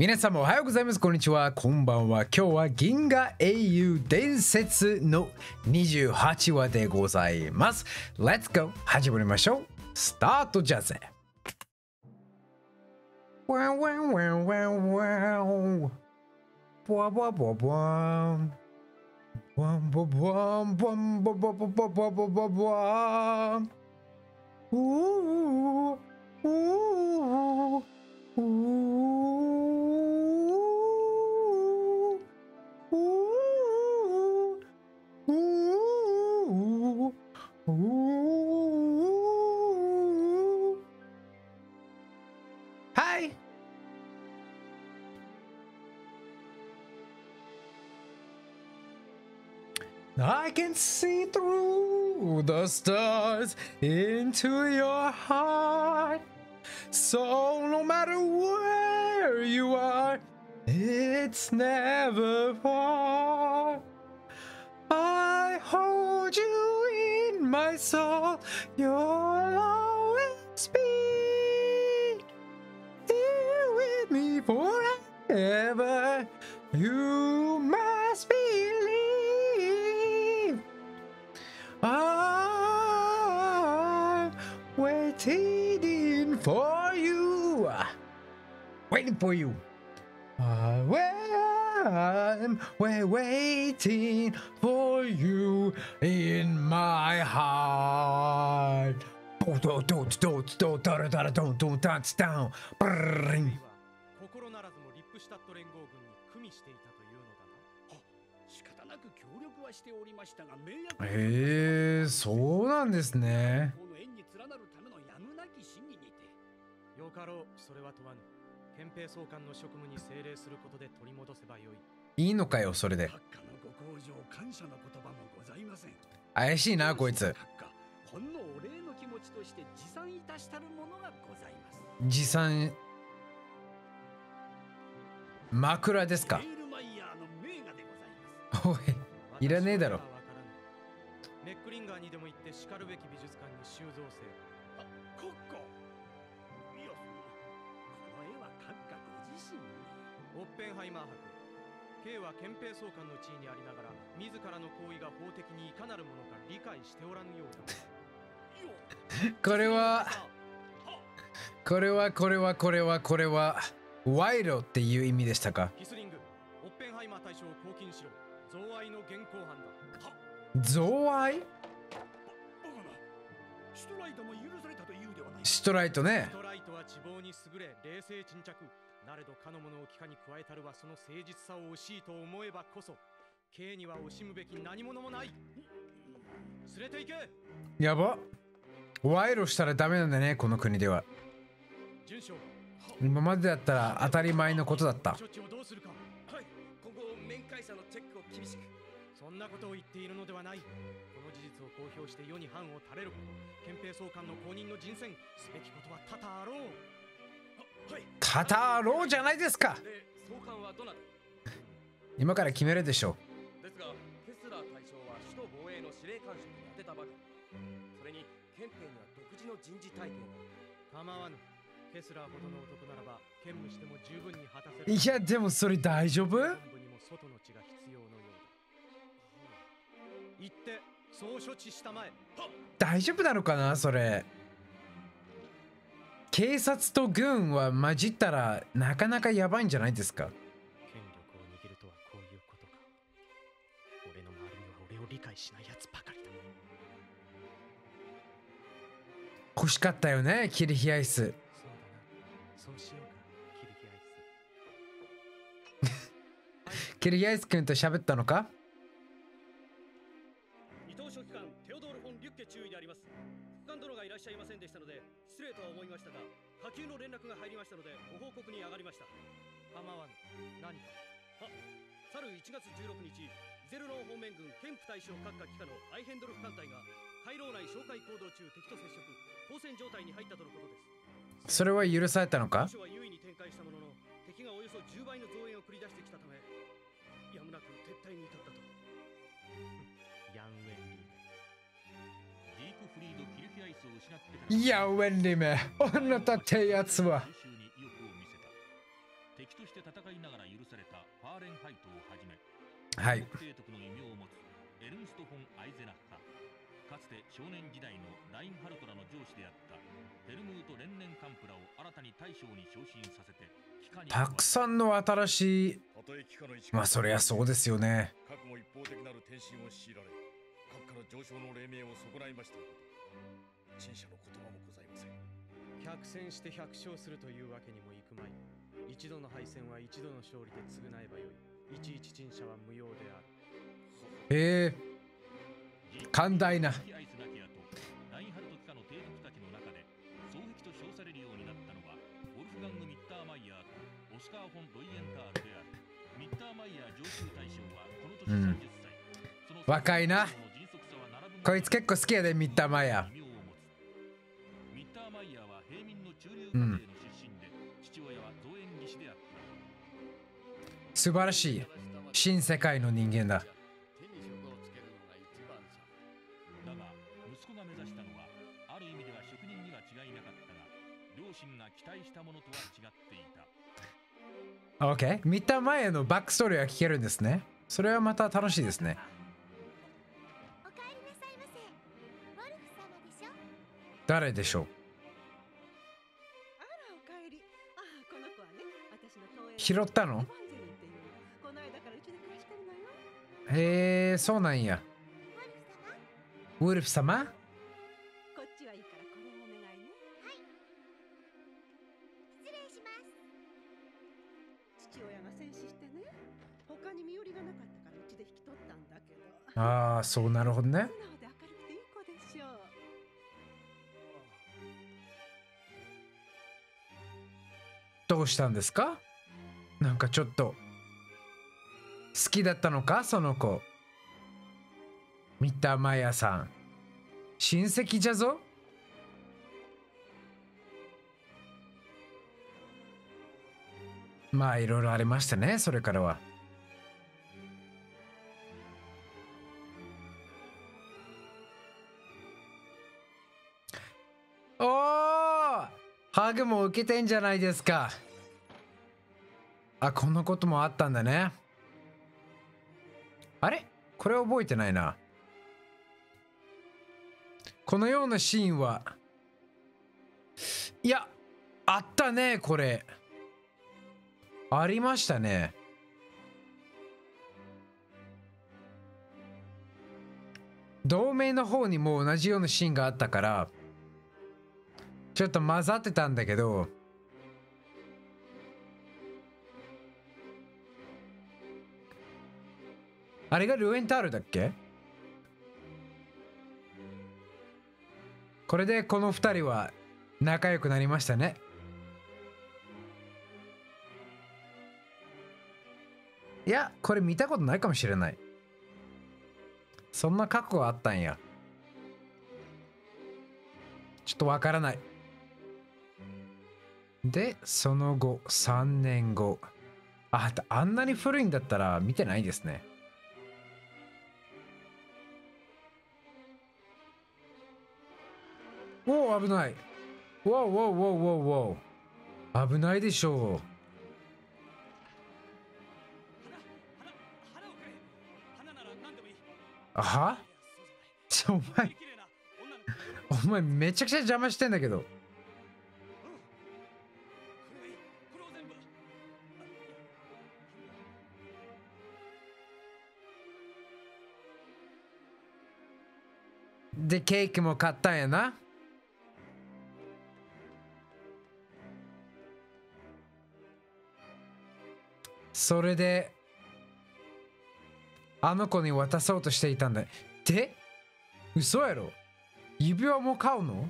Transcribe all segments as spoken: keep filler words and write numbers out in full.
皆様おはようございます。こんにちは。こんばんは。今日は銀河英雄伝説のにじゅうはちわでございます。Let's go! 始まりましょう。スタートじゃぜ。ワンワンワンワンワン。ボワボワボワボワン。ボワンボワボワンボワンボワボワボワボワボワボワボワン。うーうーうーうーはい。I can see through the stars into your heart. So no matter where you are, it's never far. I hold you in my soul. You'll always be here with me forever. You must believe. I'm waiting for you. Waiting for you. I'm waiting for you in my heart. 心ならずもリップシュタット連合軍に組みしていたというのだな。仕方なく協力はしておりましたが、迷惑。 へえ、そうなんですね。 この縁に連なるためのやむなき真偽にて。よかろう、それは問わぬ。憲兵総監の職務に精霊することで取り戻せばよい。 いいのかよ、それで。 閣下のご厚情、感謝の言葉もございません。 怪しいな、こいつ。 閣下、ほんのお礼の気持ちとして持参いたしたるものがございます。 持参。枕ですか。おい、いらねえだろ。 メックリンガーにでも行ってしかるべき美術館に収蔵せよ。あ、国家。いや、この絵は閣下ご自身に。オッペンハイマー博。K は憲兵総監の地位にありながら、自らの行為が法的にいかなるものか理解しておらぬようだ。 これは、これは、これは、これは、これは。賄賂っていう意味でしたか。 ヒスリング、オッペンハイマー大将を拘禁しろ。贈賄の現行犯だ。 贈賄？ バカな。シュトライトも許されたというではない。 シュトライトね。 シュトライトは地貌に優れ、冷静沈着。なれどかの者を機下に加えたるはその誠実さを惜しいと思えばこそ、Kには惜しむべき何者もない。連れて行け。 やば。賄賂したらダメなんだね、この国では。 準将。 今までだったら当たり前のことだった。 処置をどうするか。はい、今後面会者のチェックを厳しく。そんなことを言っているのではない。この事実を公表して世に範を垂れること、憲兵総監の後任の人選すべきことは多々あろう。はい、 多々あろうじゃないですか。 総監はどなた？ 今から決めるでしょう。ですが、ケスラー大将は首都防衛の司令官職に当てたばかり。それに憲兵には独自の人事体系が。構わぬ。ケスラーほどの男ならば兼務しても十分に果たせる。 いや、でもそれ大丈夫？ 本部にも外の血が必要のようだ。言ってそう処置したまえ。 大丈夫なのかな、それ。警察と軍は混じったらなかなかやばいんじゃないですか。 権力を握るとはこういうことか。俺の周りには俺を理解しないやつばかりだ。 欲しかったよね、キリヒアイス。 そうしようか、キリヒアイス。 キリヒアイス君と喋ったのか？ 伊藤書記官テオドール・フォン・リュッケ注意であります。副官殿がいらっしゃいませんでしたので失礼とは思いましたが、下級の連絡が入りましたのでご報告に上がりました。構わぬ。何か。は、去るいちがつじゅうろくにち、イゼルロン方面軍ケンプ大将閣下機下のアイヘンドルフ艦隊が回廊内哨戒行動中敵と接触、交戦状態に入ったとのことです。 それは許されたのか？ 当初は優位に展開したものの、敵がおよそじゅうばいの増援を繰り出してきたため、やむなく撤退に至ったと。ヤンウェンリー。ディークフリード・キルヒアイスを失ってから。 いや、ウェンリメ、あなたってやつは。 敵として戦いながら許されたファーレンハイトをはじめ、 はい。 帝徳の異名を持つエルンスト・フォン・アイゼナッハ、かつて少年時代のラインハルトらの上司であったヘルムート・レンネンカンプラを新たに大将に昇進させて、 たくさんの新しい、まあそりゃそうですよね。 各も一方的なる転身を強いられ、各から上昇の黎明を損ないましたこと、陳謝の言葉もございません。 百戦して百勝するというわけにもいくまい。一度の敗戦は一度の勝利で償えばよい。いちいち陳謝は無用である。 へえ、寛大な。 ラインハルト機下の帝国たちの中で双璧と称されるようになったのはウォルフガング・ミッターマイヤーとオスカー・フォン・ロイエンタールである。ミッターマイヤー上級大将はこの年さんじゅっさい、その若いな。こいつ結構好きやで、ミッターマイヤー。 ミッターマイヤーは平民の中流家庭の出身で、父親は造園技師であった。 素晴らしい新世界の人間だ。 だが息子が目指したのはある意味では職人には違いなかったが、両親が期待したものとは違っていた。 OK、 ミッターマイヤーのバックストーリーが聞けるんですね。それはまた楽しいですね。 おかえりなさいませ。ウォルフ様でしょ。 誰でしょう。 あら、おかえり。ああ、この子はね、私の東映拾ったの？ エヴァンジェリンっていうの。この間からうちで暮らしてるのよ。 へえ、そうなんや。 ウォルフ様。 ウルフ様？ こっちはいいからこれをお願いね。 はい。失礼します。 父親が戦死してね、他に身寄りがなかったからうちで引き取ったんだけど。 ああ、そう、なるほどね。 素直で明るくていい子でしょう。 どうしたんですか？なんかちょっと好きだったのか、その子。ミッターマイヤーさん、親戚じゃぞ。まあいろいろありましたね、それからは。おー、ハグも受けてんじゃないですか。あ、こんなこともあったんだね。あれ、これ覚えてないな。このようなシーンは、いや、あったね、これ。ありましたね。同盟の方にも同じようなシーンがあったから、ちょっと混ざってたんだけど、あれがルエンタールだっけ？これでこの二人は仲良くなりましたね。いや、これ見たことないかもしれない。そんな過去があったんや。ちょっとわからない。で、その後、さんねんご。あ、あんなに古いんだったら見てないですね。おお、危ない。わおわおわおわお。危ないでしょう。あは？ちょ、お前、お前めちゃくちゃ邪魔してんだけど。で、ケーキも買ったんやな。それであの子に渡そうとしていたんだ。で、嘘やろ。指輪も買うの？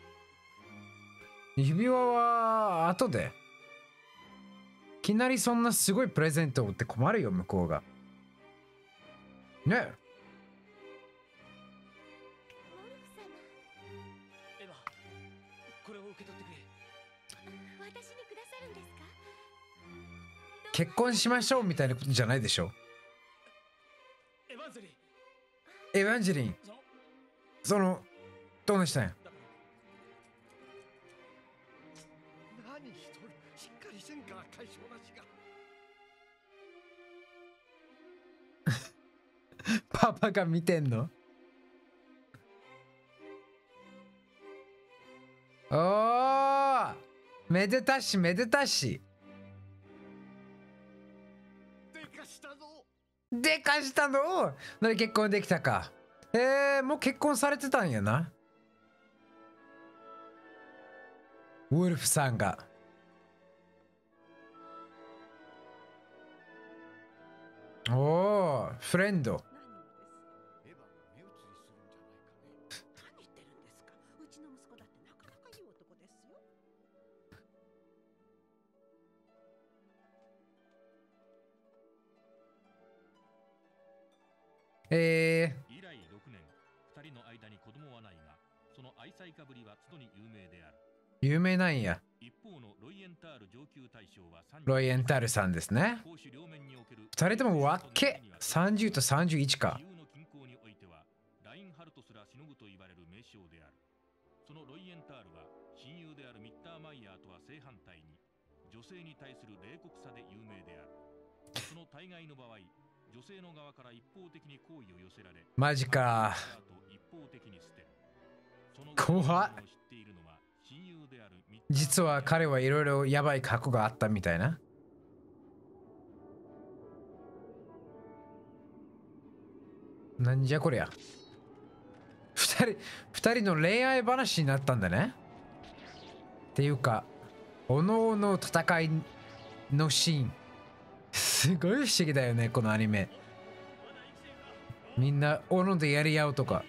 指輪は後で。いきなりそんなすごいプレゼントって困るよ、向こうが。ねえ。 ウォルフ様。 エヴァ、これを受け取ってくれ。 私にくださるんですか？ 結婚しましょうみたいなことじゃないでしょ。 エヴァンゼリー。 エヴァンジェリン、その、どうなしたんや。 何しとる、しっかりせんか、解消なしが。 パパが見てんの？おー、めでたしめでたし。 でかしたぞ。 でかしたの？何、結婚できたか。えー、もう結婚されてたんやな、ウルフさんが。おお、フレンド。 何をです。 エヴァが目移りするんじゃないかね。 何言ってるんですか。うちの息子だってなかなかいい男ですよ。 え以来ろくねん、二人の間に子供はないが、その愛妻家ぶりは都度に有名である。 ー、有名なんや。 一方のロイエンタール上級大将はロイエンタールさんですね。 攻守両面における二人ともわっけさんじゅうとさんじゅういちか。 自由の均衡においてはラインハルトすらしのぐと言われる名将である。そのロイエンタールは親友であるミッターマイヤーとは正反対に女性に対する冷酷さで有名である。その大概の場合、女性の側から一方的に好意を寄せられ、 マジか。 一方的に捨てる。その怖っ。 を知っているのは親友であるミッターマイヤー。 実は彼はいろいろやばい過去があったみたいな。なんじゃこりゃ。二人、二人の恋愛話になったんだね。っていうか、おのおの戦いのシーン。すごい不思議だよね、このアニメ。みんな、おのでやり合うとか。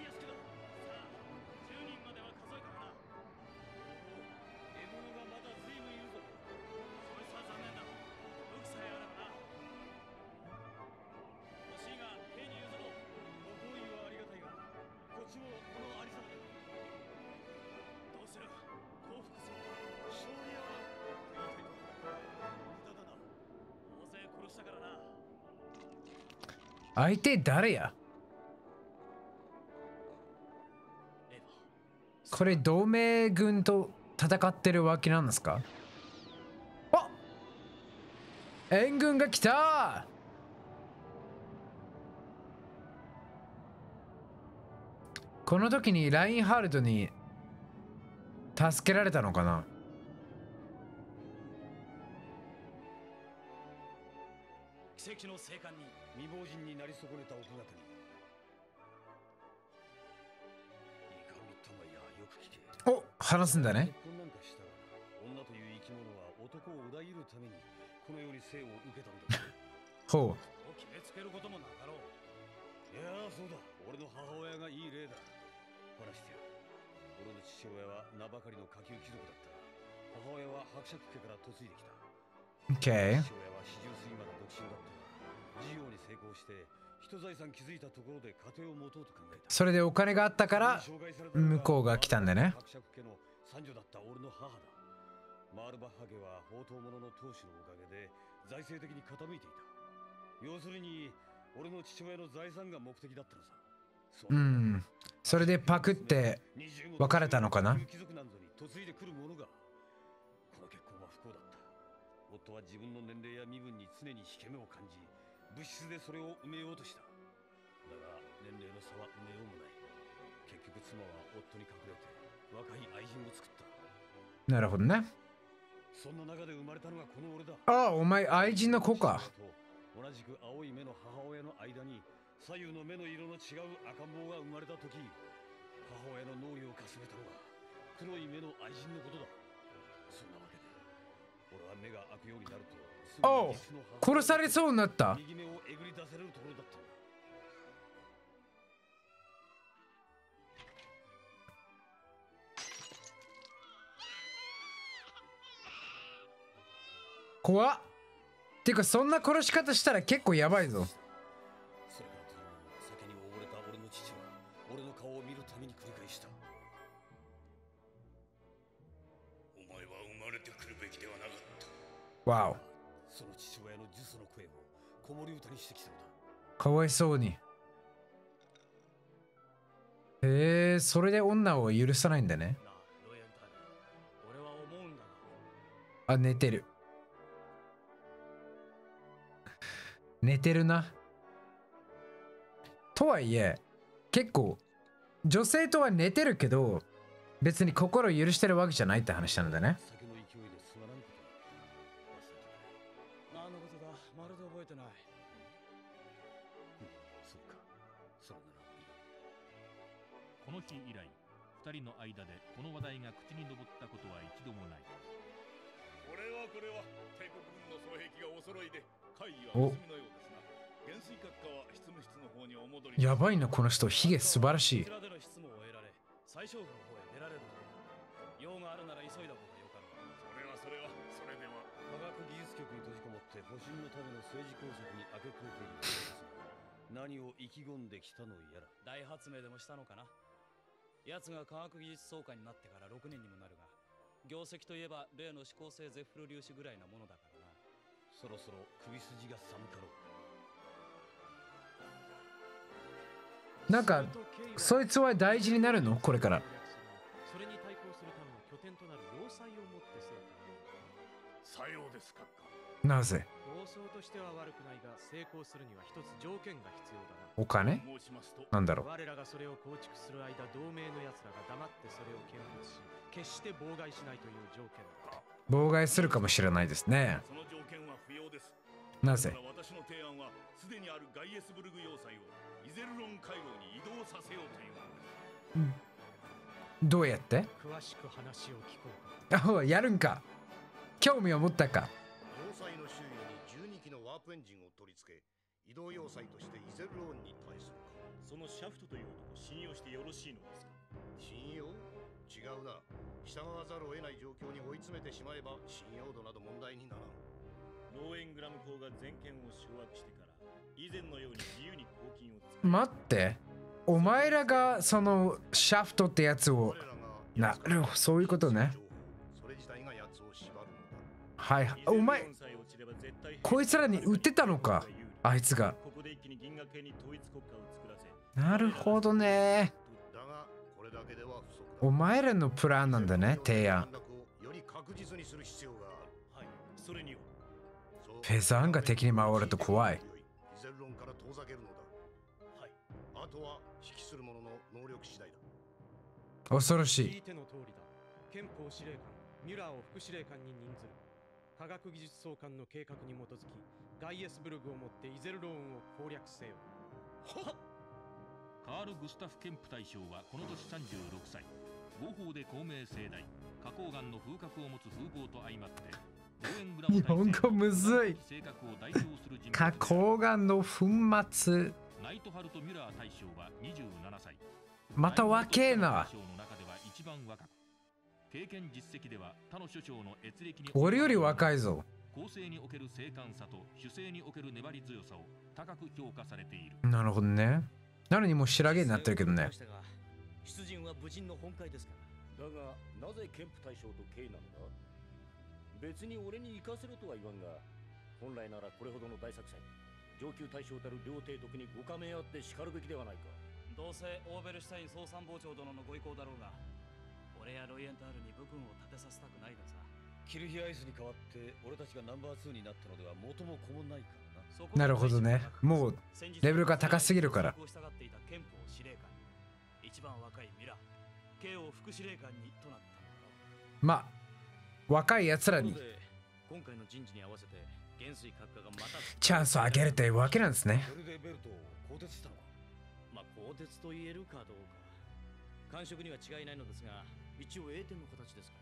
相手誰や？これ同盟軍と戦ってるわけなんですか？あ、援軍が来た。この時にラインハルトに助けられたのかな？ 奇跡の生還に未亡人になり損ねた奥方に、いいかミッタマイヤー、よく聞け。 お、話すんだね。 結婚なんかしたが女という生き物は男を裏切るためにこの世に生を受けたんだ。 ほう。 そう決めつけることもなかろう。いやー、そうだ、俺の母親がいい例だ。話してやる。俺の父親は名ばかりの下級貴族だったが、母親は伯爵家から嫁いできた。 OK。 父親は四十過ぎまで独身だったが、事業に成功して一財産築いたところで家庭を持とうと考えた。 それでお金があったから向こうが来たんだね。 伯爵家の三女だった俺の母だ。マールバッハ家は宝刀者の当主のおかげで財政的に傾いていた。要するに俺の父親の財産が目的だったのさ。 うん。それでパクって別れたのかな？ 貴族なんぞに嫁いでくる者が。この結婚は不幸だった。夫は自分の年齢や身分に常に引け目を感じ、物質でそれを埋めようとした。だが年齢の差は埋めようもない。結局妻は夫に隠れて若い愛人を作った。 なるほどね。 そんな中で生まれたのがこの俺だ。 ああ、お前愛人の子か。 同じく青い目の母親の間に左右の目の色の違う赤ん坊が生まれた時、母親の脳裏をかすめたのが黒い目の愛人のことだ。そんなわけで俺は目が開くようになるとすぐおう、 に実の母殺されそうになった。 右目をえぐり出せるところだったんだ。 怖っ。てかそんな殺し方したら結構やばいぞ。 それからというもの、酒に溺れた俺の父は俺の顔を見るために繰り返した。お前は生まれてくるべきではなかった。 わお。 その父親の呪詛の声を子守歌にしてきたのだ。 かわいそうに。へえ、それで女を許さないんだね。 なあ、ロイエンタール、俺は思うんだが。 あ、寝てる。寝てるな。 とはいえ、結構、女性とは寝てるけど、別に心を許してるわけじゃないって話なのでね。 酒の勢いですまらんこと何のことだ、まるで覚えてない。 うん、そうか。それならいい。 この日以来、二人の間でこの話題が口に上ったことは一度もない。 これはこれは帝国軍の双璧がお揃いで会議はお済みのようですな。元帥閣下は執務室の方にお戻り。 やばいな、この人。ヒゲ素晴らしい。 こちらでの質問を得られ、最小軍の方へ出られると。用があるなら急いだ方がよかろう。 それはそれはそれでは。 科学技術局に閉じこもって保身のための政治工作に明け暮れているようですが、何を意気込んできたのやら。 大発明でもしたのかな。奴が科学技術総監になってからろくねんにもなるが、業績といえば例の指向性ゼフロ粒子ぐらいなものだからな。 そろそろ首筋が寒かろう。 なんか、そいつは大事になるのこれから。 それに対抗するための拠点となる要塞を持ってせよ。 さようです閣下。 なぜ？ 構想としては悪くないが、成功するには一つ条件が必要だな。 お金？ 申しますと、 なんだろう。 我らがそれを構築する間、同盟の奴らが黙ってそれを見物し、決して妨害しないという条件だ。 妨害するかもしれないですね。 その条件は不要です。 なぜ？ だから私の提案はすでにあるガイエスブルグ要塞をイゼルロン回廊に移動させようというものです。 どうやって？ 詳しく話を聞こうか。 あ、やるんか。興味を持ったか。 要塞の周囲にじゅうにきのワープエンジンを取り付け、移動要塞としてイゼルローンに対するか。 そのシャフトという男を信用してよろしいのですか？ 信用？違うな。従わざるを得ない状況に追い詰めてしまえば信用度など問題にならん。 ローエングラム公が全権を掌握してから以前のように自由に公金を使い、 待って。お前らがそのシャフトってやつを。なるほど、そういうことね。 それ自体が奴を縛るのだ。 はい。お前、こいつらに売ってたのか。あいつが。 ここで一気に銀河系に統一国家を作らせ、 なるほどね。 だがこれだけでは不足だ。 お前らのプランなんだね、提案。 より確実にする必要がある。 はい、それにはフェザーンが敵に回ると怖い。 イゼルロンから遠ざけるのだ。 はい、 あとは指揮する者の能力次第だ。 恐ろしい。 聞いての通りだ。憲法司令官ミュラーを副司令官に任ずる。科学技術総監の計画に基づき、ガイエスブルグをもってイゼルローンを攻略せよ。 はっ。 カール・グスタフ・ケンプ大将はこの年さんじゅうろくさい。合法で公明正大、花崗岩の風格を持つ風貌と相まって、 日本語むずい。 性格を代表する人物。 花崗岩の粉末。 ナイトハルト・ミュラー大将はにじゅうななさい。 また若えな。 大将の中では一番若く、経験実績では他の諸将の閲歴に俺より若いぞ。 公正における正確さと主勢における粘り強さを高く評価されている。 なるほどね。なのにもう白毛になってるけどね。 出陣は無人の本会ですから。 だがなぜケンプ大将とケイなのだ？別に俺に行かせろとは言わんが、本来ならこれほどの大作戦、上級大将たる両帝国にご加盟あってしかるべきではないか。 どうせオーベルシュタイン総参謀長殿のご意向だろうが、俺やロイエンタールに武軍を立てさせたくないがさ。 キルヒアイスに代わって俺たちがナンバーツーになったのでは元も子もないからな。 なるほどね。もうレベルが高すぎるから。 一番若いミラ、ケイを副司令官にとなったのだ。 まあ若い奴らに今回の人事に合わせて元帥閣下がまたチャンスをあげるというわけなんですね。 それでベルトを更迭したのか。 まあ更迭と言えるかどうか。官職には違いないのですが、一応栄転の形ですから。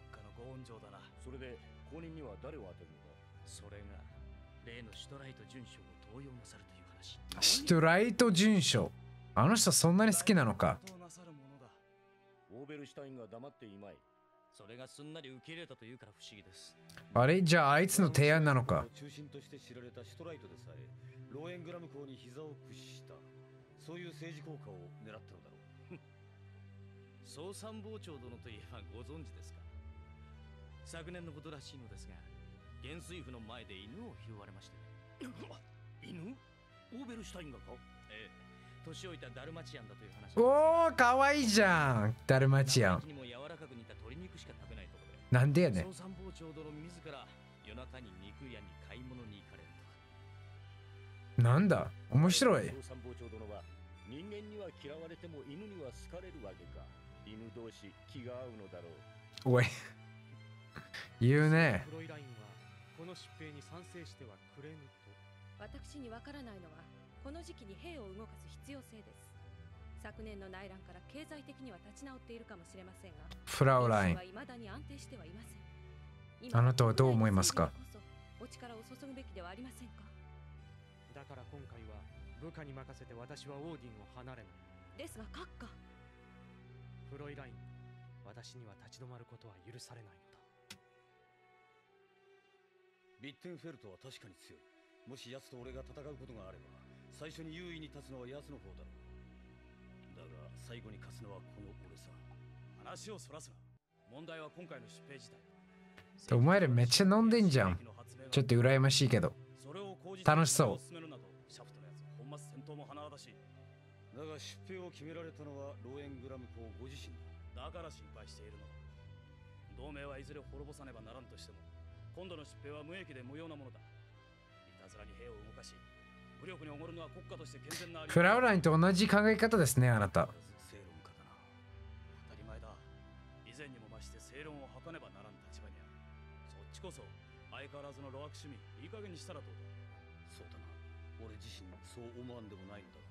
閣下のご恩情だな。 それで後任には誰を当てるのか。 それが例のシュトライト准将を登用なさるという話。 シュトライト准将。あの人そんなに好きなのか。 オーベルシュタインが黙っていまい。 それがすんなり受け入れたというから不思議です。 あれじゃああいつの提案なのか。 中心として知られたシュトライトでさえローエングラム公に膝を屈した、そういう政治効果を狙ったのだろう。 総参謀長殿といえばご存知ですか。昨年のことらしいのですが、元帥府の前で犬を拾われましてね。 犬？オーベルシュタインがか？ ええ、年老いたダルマチアンだという話。 おお、かわいいじゃんダルマチアン。 にも柔らかく煮た鶏肉しか食べないところで。 なんでやねん。 総参謀長殿自ら夜中に肉屋に買い物に行かれると。 なんだ面白い。 参謀長殿は人間には嫌われても犬には好かれるわけか。犬同士気が合うのだろう。 おい言うね。 フロイラインはこの出兵に賛成してはくれぬと。 私にわからないのはこの時期に兵を動かす必要性です。昨年の内乱から経済的には立ち直っているかもしれませんが、 フラウライン、 未だに安定してはいません。 あなたはどう思いますか？ お力を注ぐべきではありませんか？ だから今回は部下に任せて私はオーディンを離れない。 ですが閣下、 フロイライン、私には立ち止まることは許されないのだ。 ビッテンフェルトは確かに強い。もし奴と俺が戦うことがあれば最初に優位に立つのは奴の方だろう。だが最後に勝つのはこの俺さ。 話をそらすな。問題は今回の出兵自体。 お前らめっちゃ飲んでんじゃん。ちょっと羨ましいけど楽しそう。 だが出兵を決められたのはローエングラム公ご自身だ。 だから心配しているのだ。同盟はいずれ滅ぼさねばならんとしても、今度の出兵は無益で無用なものだ。いたずらに兵を動かし、武力におごるのは国家として健全な。 フラウラインと同じ考え方ですね、あなた。 正論家だな。当たり前だ。以前にも増して正論を吐かねばならん立場にある。そっちこそ相変わらずの路悪趣味、いい加減にしたらどうだ。 そうだな。俺自身そう思わんでもないのだが。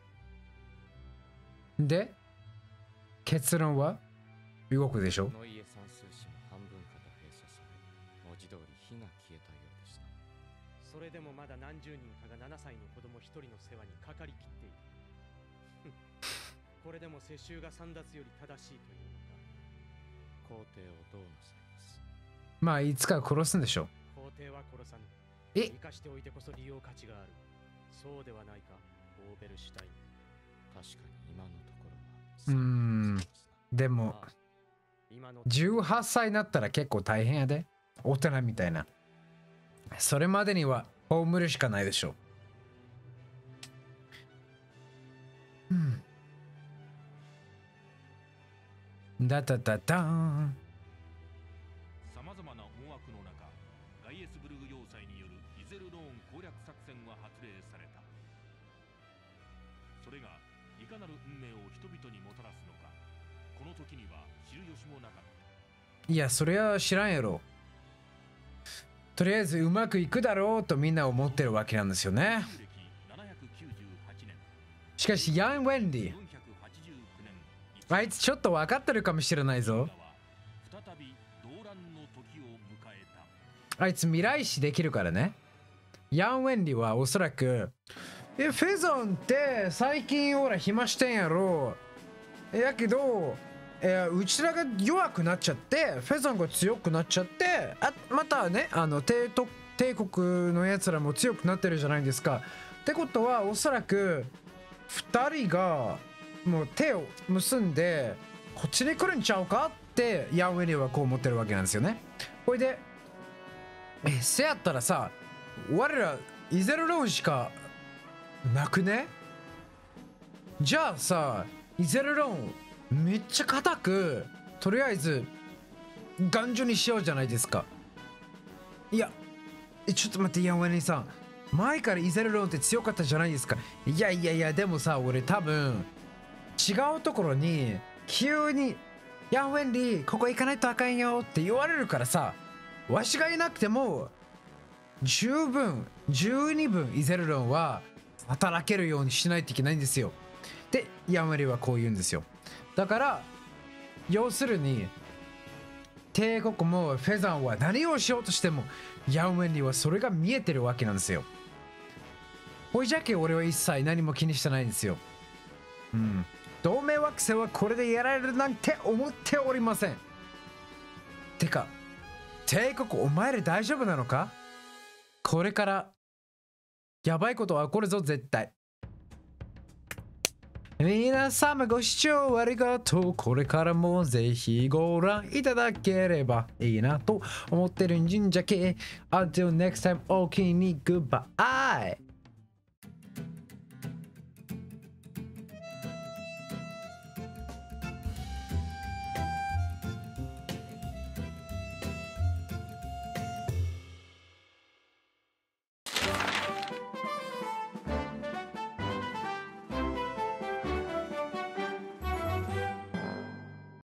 で結論は動くでしょ。 ノイエ算数士も半分から閉鎖され、文字通り火が消えたようでした。 それでもまだ何十人かがななさいの子供一人の世話にかかりきっている。これでも世襲が簒奪より正しいというのか。 皇帝をどうなさいます？ まあいつか殺すんでしょ。 皇帝は殺さぬ。 え生かしておいてこそ利用価値がある。そうではないか、オーベルシュタイン。 確かに今のところは。 うーんでもじゅうはっさいになったら結構大変やで。大人みたいな。それまでには葬るしかないでしょ。うんだだだだーん。 さまざまな思惑の中、ガイエスブルグ要塞によるイゼルローン攻略作戦は発令された。それがいかなる運命を人々にもたらすのか、この時には知る由もなかった。 いやそれは知らんやろ。とりあえずうまくいくだろうとみんな思ってるわけなんですよね。しかしヤン・ウェンディ、あいつちょっと分かってるかもしれないぞ。あいつ未来視できるからね。ヤン・ウェンディはおそらくえフェザンって最近ほら暇してんやろ。やけどえうちらが弱くなっちゃってフェザンが強くなっちゃって、あまたねあの帝都帝国のやつらも強くなってるじゃないですか。ってことはおそらくふたりがもう手を結んでこっちに来るんちゃうかってヤンウェリはこう思ってるわけなんですよね。これでえせやったらさ我らイゼルローンしかなくね。じゃあさイゼルローンめっちゃ硬くとりあえず頑丈にしようじゃないですか。いやちょっと待ってヤンウェリさん、前からイゼルローンって強かったじゃないですか。いやいやいやでもさ俺多分違うところに急にヤンウェンリーここ行かないとあかんよって言われるからさ、わしがいなくても十分十二分イゼルロンは働けるようにしないといけないんですよ。でヤンウェンリーはこう言うんですよ。だから要するに帝国もフェザンは何をしようとしてもヤンウェンリーはそれが見えてるわけなんですよ。ほいじゃけ俺は一切何も気にしてないんですよ。うん。同盟惑星はこれでやられるなんて思っておりません。てか、帝国お前ら大丈夫なのか？これからやばいことは起こるぞ絶対。皆様ご視聴ありがとう。これからもぜひご覧いただければいいなと思ってるんじゃけ。Until next time, おおきに Goodbye。